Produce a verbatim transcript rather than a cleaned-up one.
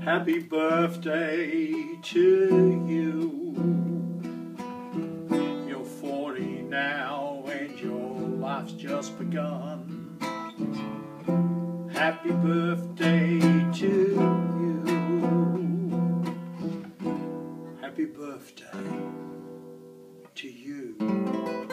Happy birthday to you. You're forty now and your life's just begun. Happy birthday to you. Happy birthday to you.